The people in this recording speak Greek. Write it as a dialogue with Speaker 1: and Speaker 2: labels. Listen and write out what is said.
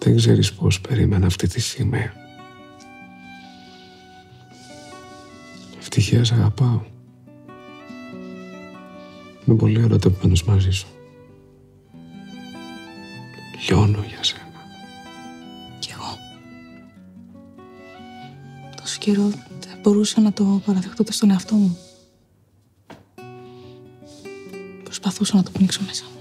Speaker 1: Δεν ξέρεις πώς περίμενα αυτή τη στιγμή. Ευτυχία, σ' αγαπάω. Είμαι πολύ ερωτευμένος μαζί σου. Λιώνω για σένα.
Speaker 2: Κι εγώ. Τόσο καιρό δεν μπορούσα να το παραδεχτώ στον εαυτό μου. Προσπαθούσα να το πνίξω μέσα μου.